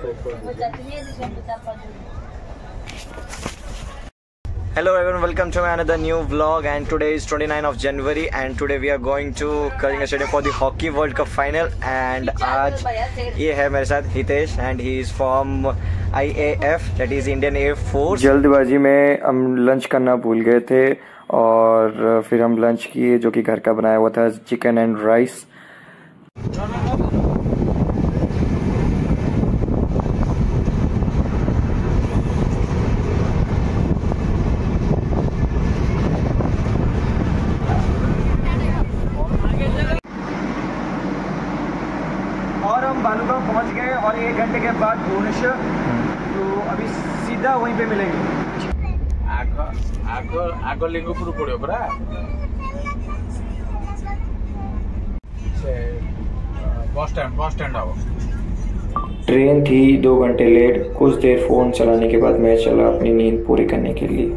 Hello everyone, welcome to another new vlog and today is 29th of January and today we are going to Kalinga Stadium for the Hockey World Cup final and आज ये है मेरे साथ Hitesh and he is from IAF that is Indian Air Force। जल्दबाजी में हम lunch करना भूल गए थे और फिर हम लंच किए जो कि घर का बनाया हुआ था चिकन एंड राइस। और हम बालूगांव पहुंच गए और 1 घंटे के बाद भुवनेश्वर, तो अभी सीधा वहीं पे मिलेंगे। आगो लिंगपुर पड़ो परा बस स्टैंड आओ। ट्रेन थी 2 घंटे लेट। कुछ देर फोन चलाने के बाद मैं चला अपनी नींद पूरी करने के लिए।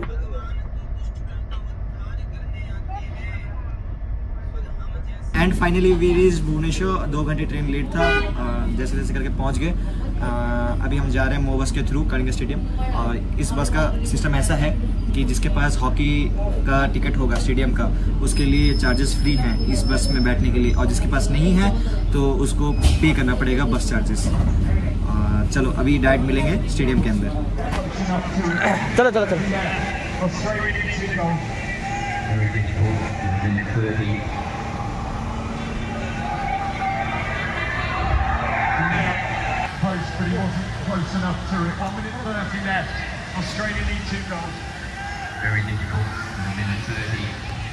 And finally we reach Bhubaneswar. 2 घंटे ट्रेन लेट था, जैसे जैसे करके पहुंच गए। अभी हम जा रहे हैं मोबस के थ्रू कलिंगा स्टेडियम और इस बस का सिस्टम ऐसा है कि जिसके पास हॉकी का टिकट होगा स्टेडियम का उसके लिए चार्जेस फ्री हैं इस बस में बैठने के लिए, और जिसके पास नहीं है तो उसको पे करना पड़ेगा बस चार्जेस। चलो अभी डायरेक्ट मिलेंगे स्टेडियम के अंदर। चलो चलो चलो। But he wasn't close enough to it. 1 minute 30 left. Australia need 2 goals. Very difficult. 1 minute 30.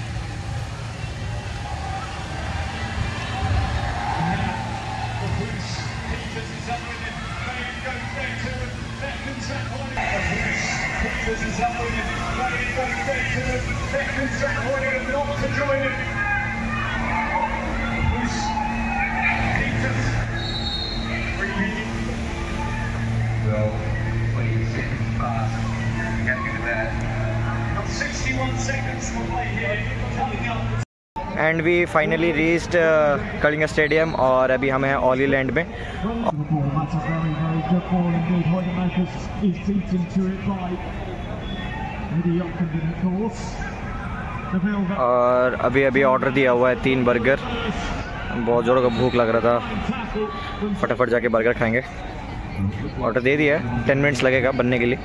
Peters is up with it. Playing goes there to him. Beckham's that point. Peters is up with it. Playing goes there to him. Beckham's that point. Not to join him. Peters. Well, 20 seconds past. Happy with that. Got 61 seconds to play here. Coming up. And we finally reached Kalinga stadium और अभी हम हैं ऑली land में। और अभी अभी order दिया हुआ है 3 बर्गर। बहुत ज़ोरों का भूख लग रहा था, फटाफट जाके बर्गर खाएंगे। ऑर्डर दे दिया है, 10 मिनट्स लगेगा बनने के लिए।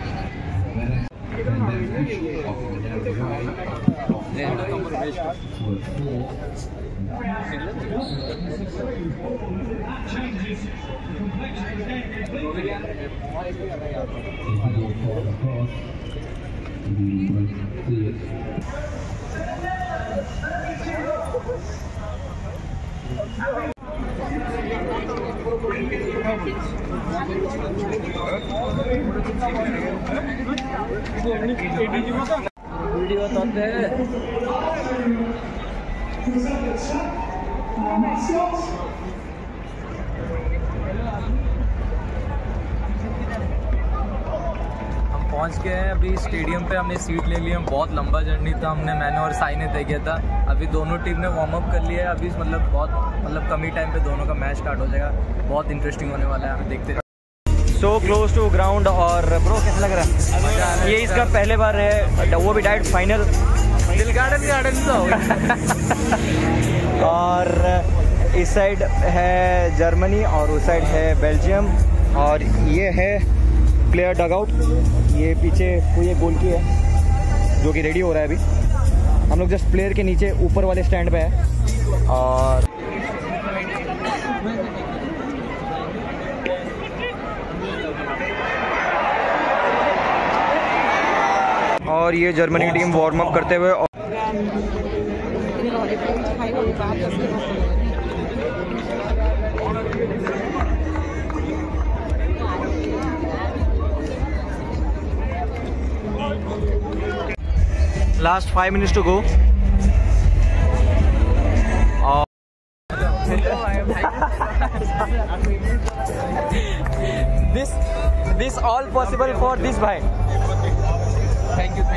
वीडियो तो हम पहुंच गए हैं अभी स्टेडियम पे। हमने सीट ले ली है। बहुत लंबा जर्नी था। मैंने और साई ने तय किया था। अभी दोनों टीम ने वार्म अप कर लिया है। अभी बहुत कम ही टाइम पे दोनों का मैच स्टार्ट हो जाएगा। बहुत इंटरेस्टिंग होने वाला है, हमें देखते हैं। So close to ground. और ब्रो कैसा लग रहा है? ये इसका पहले बार है, वो भी डायरेक्ट फाइनल। दिल गार्डन तो और इस साइड है जर्मनी और उस साइड है बेल्जियम और ये है प्लेयर डगआउट। ये पीछे कोई एक गोल की है जो कि रेडी हो रहा है अभी। हम लोग जस्ट प्लेयर के नीचे ऊपर वाले स्टैंड पे है। और ये जर्मनी की टीम वार्म अप करते हुए last 5 minutes to go. this all possible for this bhai. Thank you.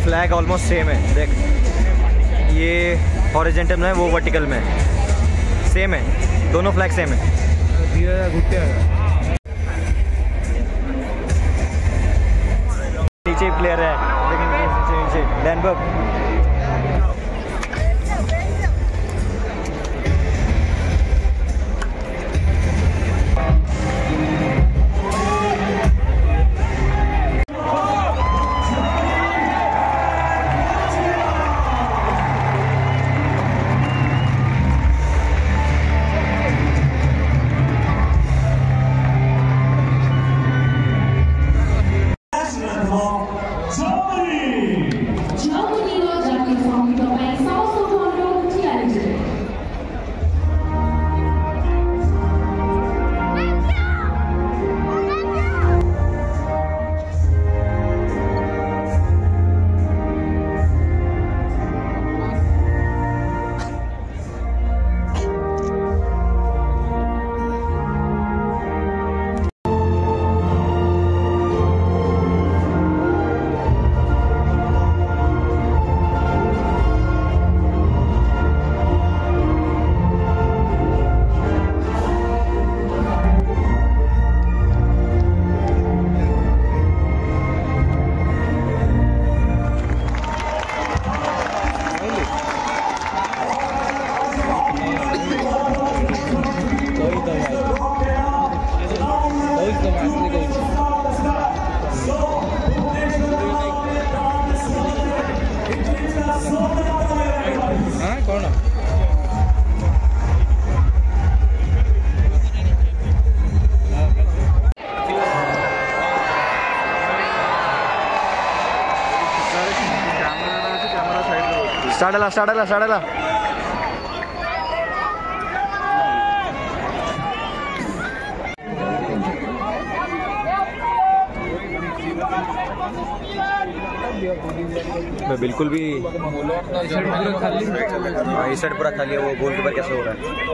Flag almost same है, देख ये हॉरिजॉन्टल में है, वो वर्टिकल में है, सेम है, दोनों फ्लैग सेम है। नीचे प्लेयर है लेकिन नीचे डैनबर्ग। स्टार्ट मैं बिल्कुल भी इस साइड पूरा खाली है, वो गोलकीपर कैसे हो रहा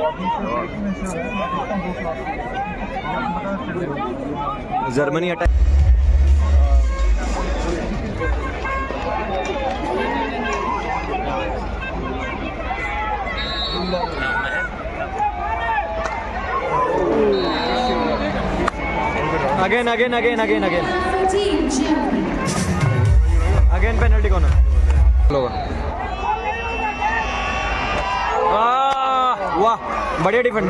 है। जर्मनी अटैक अगेन पेनल्टी कौन वाह, बढ़िया डिफेंड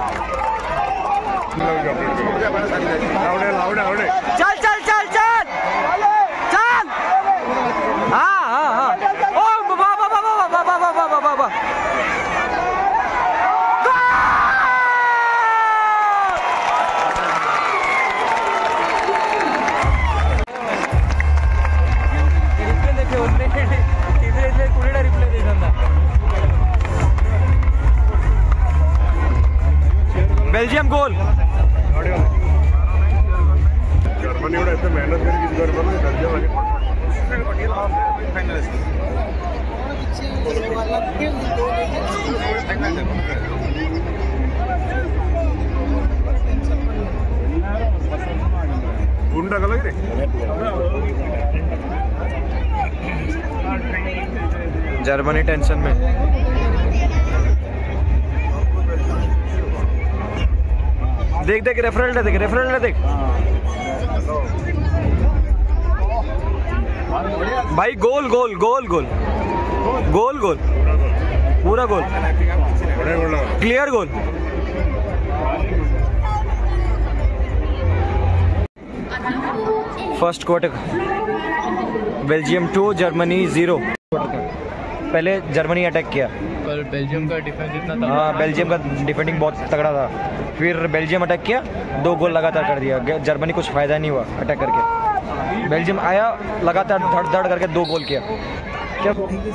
चल चल चल चल चल, हाँ ओ वाह वाह वाह वाह वाह वाह वाह वाह वाह, बेल्जियम गोल। जर्मनी ऐसे मेहनत गुंडा का लग रहे जर्मनी टेंशन में। देख रेफरल देख भाई, गोल पूरा goal, clear goal. First quarter Belgium 2 Germany 0। पहले जर्मनी अटैक किया, पर बेल्जियम का डिफेंस इतना था। हाँ, बेल्जियम का डिफेंडिंग बहुत तगड़ा था। फिर बेल्जियम अटैक किया, 2 गोल लगातार कर दिया। जर्मनी कुछ फ़ायदा नहीं हुआ अटैक करके। बेल्जियम आया, लगातार धड़ करके 2 गोल किया। क्या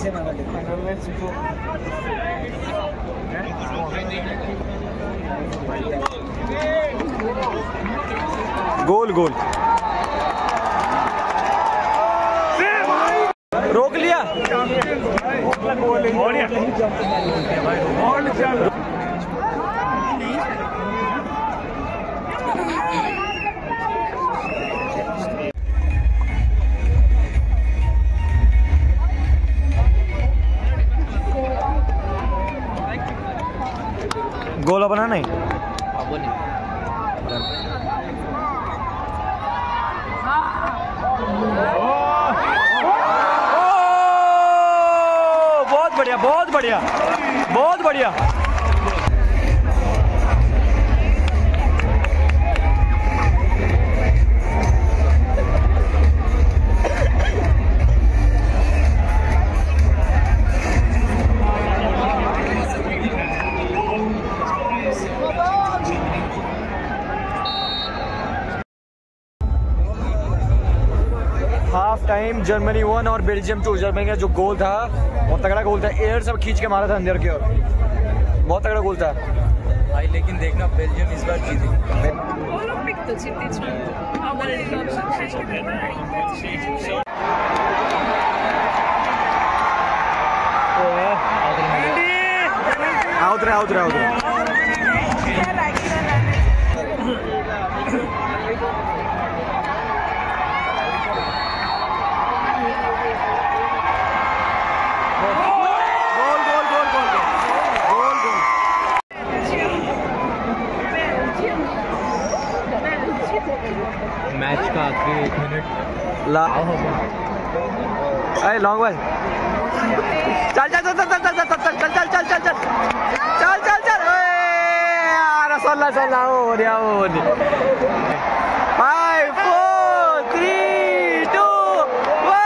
गोल रोक लिया। गोल अपना नहीं वो नहीं। बहुत बढ़िया बहुत बढ़िया बहुत बढ़िया। हाफ टाइम जर्मनी 1 और बेल्जियम 2। जर्मनी का जो गोल था बहुत तगड़ा गोल था, एयर सब खींच के मारा था अंदर की ओर, बहुत तगड़ा गोल था भाई। लेकिन देखना बेल्जियम इस बार जीतेगी। आउट रहे मैच का आखिरी 1 मिनट लॉन्ग बॉल। चल चल चल चल चल चल चल चल चल चल चल चल चल चल चल हो गया 5 4 3 2 1।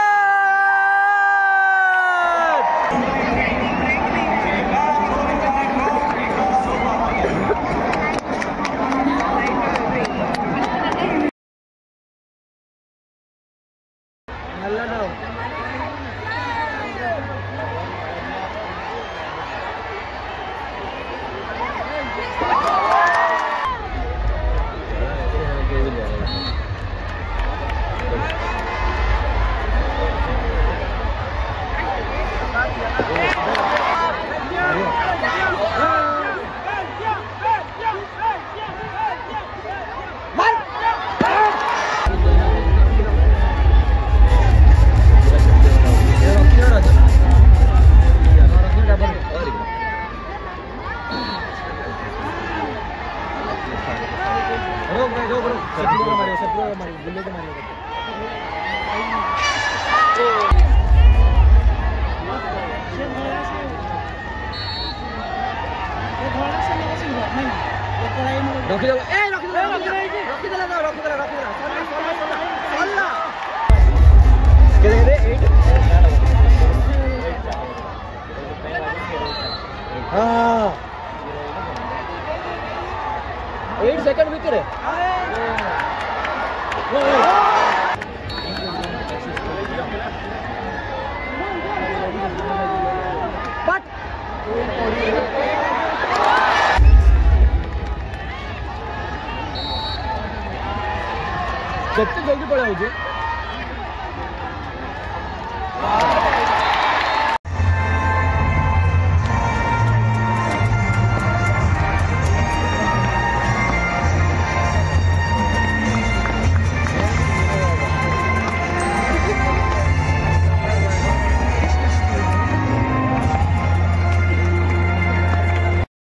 हाँ 8 सेकंड भीतर है। कितनी जल्दी पड़ा मुझे।